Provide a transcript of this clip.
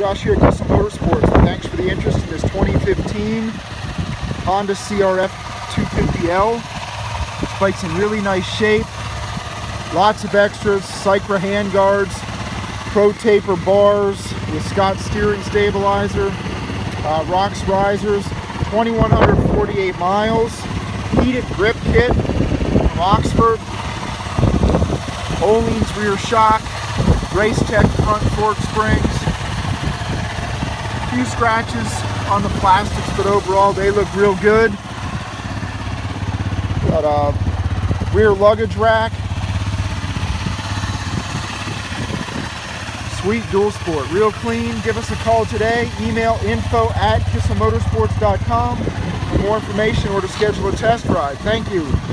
Josh here at Kissel Motorsports. Thanks for the interest in this 2015 Honda CRF 250L. This bike's in really nice shape. Lots of extras, Cycra handguards, Pro Taper bars with Scott steering stabilizer, Rox risers, 2,148 miles, heated grip kit from Oxford, Öhlins rear shock, Racetech front fork springs, a few scratches on the plastics, but overall they look real good. Got a rear luggage rack, sweet dual sport, real clean. Give us a call today. Email info@kisselmotorsports.com for more information or to schedule a test ride. Thank you.